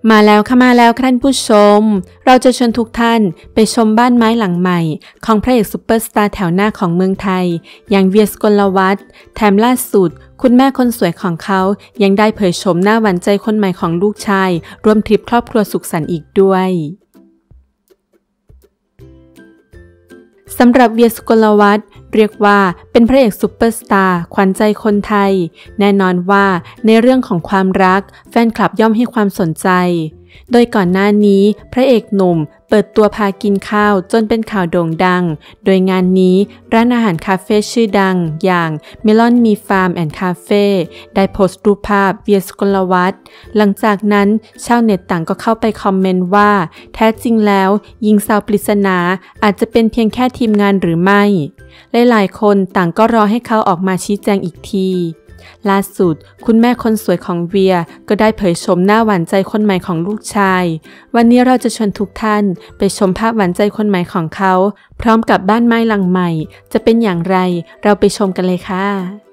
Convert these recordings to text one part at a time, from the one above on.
มาแล้วค่ะมาแล้วท่านผู้ชมเราจะชวนทุกท่านไปชมบ้านไม้หลังใหม่ของพระเอกซุปเปอร์สตาร์แถวหน้าของเมืองไทยอย่างเวีย สกลวัฒน์แถมล่าสุดคุณแม่คนสวยของเขายังได้เผยโฉมหน้าหวานใจคนใหม่ของลูกชายรวมทริปครอบครัวสุขสันต์อีกด้วยสำหรับเวีย สกลวัฒน์เรียกว่าเป็นพระเอกซุปเปอร์สตาร์ขวัญใจคนไทยแน่นอนว่าในเรื่องของความรักแฟนคลับย่อมให้ความสนใจโดยก่อนหน้านี้พระเอกหนุ่มเปิดตัวพากินข้าวจนเป็นข่าวโด่งดังโดยงานนี้ร้านอาหารคาเฟ่ชื่อดังอย่างเมลอนมีฟาร์มแอนด์คาเฟ่ได้โพสต์รูปภาพเวีย สกลวัฒน์หลังจากนั้นชาวเน็ตต่างก็เข้าไปคอมเมนต์ว่าแท้จริงแล้วหญิงสาวปริศนาอาจจะเป็นเพียงแค่ทีมงานหรือไม่หลายๆคนต่างก็รอให้เขาออกมาชี้แจงอีกทีล่าสุดคุณแม่คนสวยของเวียก็ได้เผยชมหน้าหวานใจคนใหม่ของลูกชายวันนี้เราจะชวนทุกท่านไปชมภาพหวานใจคนใหม่ของเขาพร้อมกับบ้านไม้หลังใหม่จะเป็นอย่างไรเราไปชมกันเลยค่ะ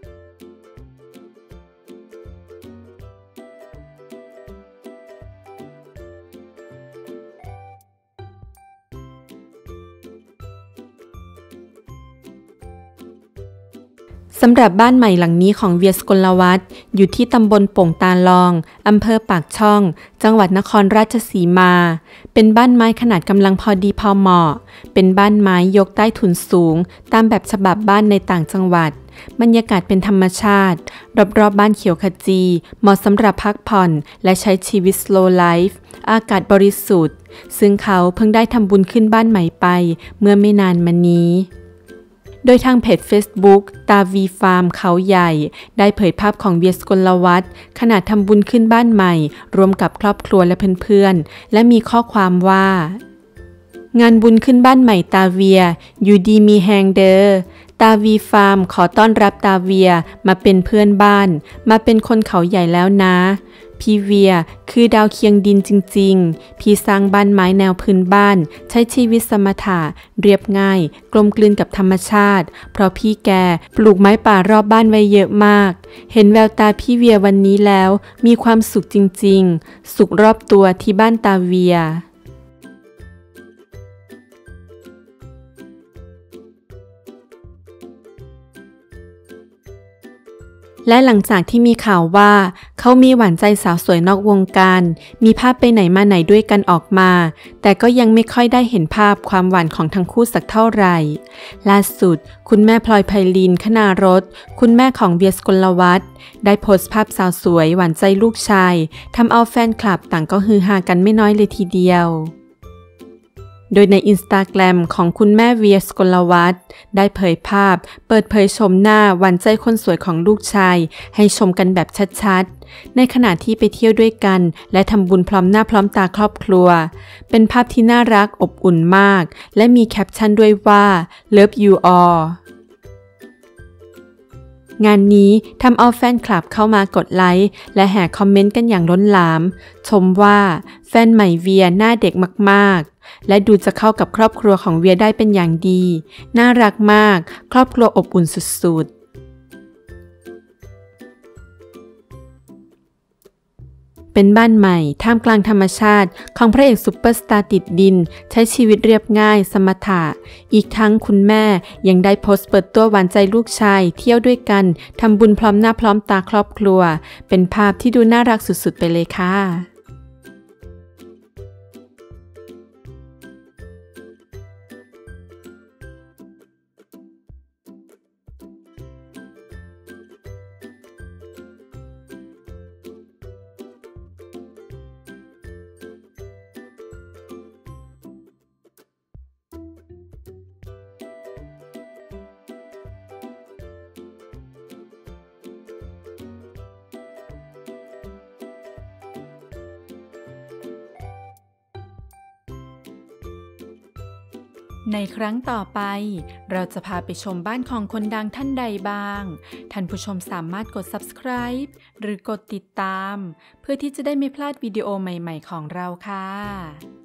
สำหรับบ้านใหม่หลังนี้ของเวีย สกลวัฒน์อยู่ที่ตำบลโป่งตาลองอำเภอปากช่องจังหวัดนครราชสีมาเป็นบ้านไม้ขนาดกำลังพอดีพอเหมาะเป็นบ้านไม้ยกใต้ถุนสูงตามแบบฉบับบ้านในต่างจังหวัดบรรยากาศเป็นธรรมชาติรอบๆบ้านเขียวขจีเหมาะสำหรับพักผ่อนและใช้ชีวิต slow life อากาศบริสุทธิ์ซึ่งเขาเพิ่งได้ทำบุญขึ้นบ้านใหม่ไปเมื่อไม่นานมานี้โดยทางเพจ Facebook ตาวีฟาร์มเขาใหญ่ได้เผยภาพของเวีย สกลวัฒน์ขณะทำบุญขึ้นบ้านใหม่รวมกับครอบครัวและเพื่อนๆและมีข้อความว่างานบุญขึ้นบ้านใหม่ตาเวียอยู่ดีมีแฮงเดอตาวีฟาร์มขอต้อนรับตาเวียมาเป็นเพื่อนบ้านมาเป็นคนเขาใหญ่แล้วนะพี่เวียคือดาวเคียงดินจริงๆพี่สร้างบ้านไม้แนวพื้นบ้านใช้ชีวิตสมถะเรียบง่ายกลมกลืนกับธรรมชาติเพราะพี่แกปลูกไม้ป่ารอบบ้านไว้เยอะมากเห็นแววตาพี่เวียวันนี้แล้วมีความสุขจริงๆสุขรอบตัวที่บ้านตาเวียและหลังจากที่มีข่าวว่าเขามีหวานใจสาวสวยนอกวงการมีภาพไปไหนมาไหนด้วยกันออกมาแต่ก็ยังไม่ค่อยได้เห็นภาพความหวานของทั้งคู่สักเท่าไหร่ล่าสุดคุณแม่พลอยไพลินคณารสคุณแม่ของเวีย สกลวัฒน์ได้โพสต์ภาพสาวสวยหวานใจลูกชายทำเอาแฟนคลับต่างก็ฮือฮากันไม่น้อยเลยทีเดียวโดยใน Instagram ของคุณแม่เวีย สกลวัฒน์ได้เผยภาพเปิดเผยชมหน้าหวานใจคนสวยของลูกชายให้ชมกันแบบชัดๆในขณะที่ไปเที่ยวด้วยกันและทำบุญพร้อมหน้าพร้อมตาครอบครัวเป็นภาพที่น่ารักอบอุ่นมากและมีแคปชั่นด้วยว่า Love you allงานนี้ทำเอาแฟนคลับเข้ามากดไลค์และแห่คอมเมนต์กันอย่างล้นหลามชมว่าแฟนใหม่เวียหน้าเด็กมากๆและดูจะเข้ากับครอบครัวของเวียได้เป็นอย่างดีน่ารักมากครอบครัวอบอุ่นสุดๆเป็นบ้านใหม่ท่ามกลางธรรมชาติของพระเอกซุปเปอร์สตาร์ติดดินใช้ชีวิตเรียบง่ายสมถะอีกทั้งคุณแม่ยังได้โพสต์เปิดตัวหวานใจลูกชายเที่ยวด้วยกันทำบุญพร้อมหน้าพร้อมตาครอบครัวเป็นภาพที่ดูน่ารักสุดๆไปเลยค่ะในครั้งต่อไปเราจะพาไปชมบ้านของคนดังท่านใดบ้างท่านผู้ชมสามารถกด Subscribe หรือกดติดตามเพื่อที่จะได้ไม่พลาดวิดีโอใหม่ๆของเราค่ะ